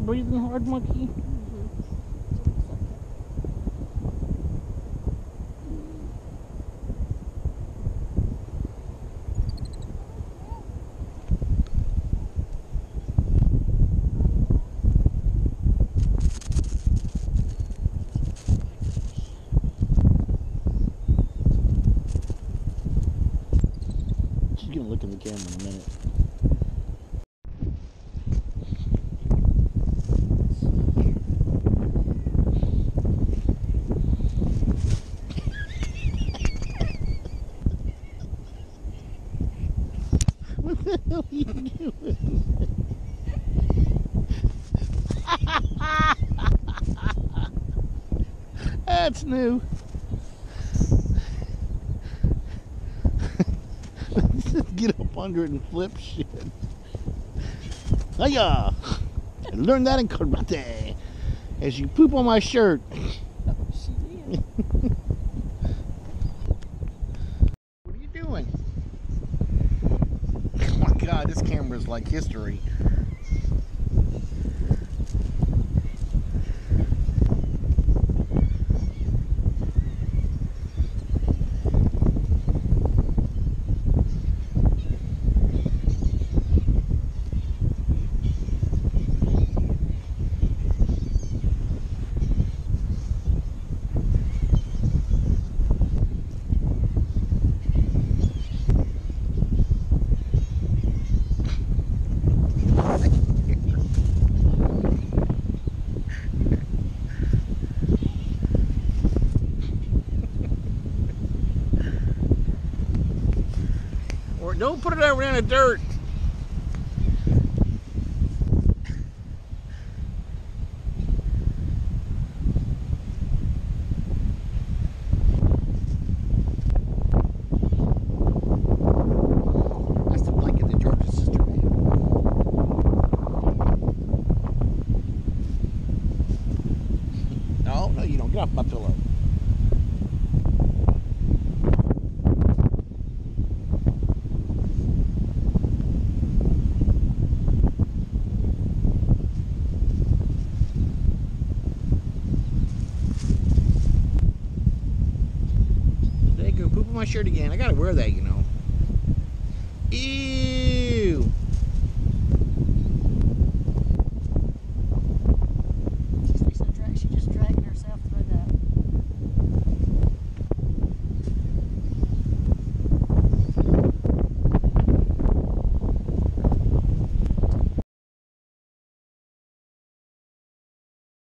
breathing hard, monkey? She's gonna look in the camera in a minute. What the hell are you doing? That's new. Get up under it and flip shit. Hiya! I learned that in karate. As you poop on my shirt. She did. What are you doing? Oh my god, this camera is like history. Or don't put it over in the dirt. That's the blanket that George's sister made. No, no, you don't. Get off my pillow. There you go, poop on my shirt again. I gotta wear that, you know. Ew.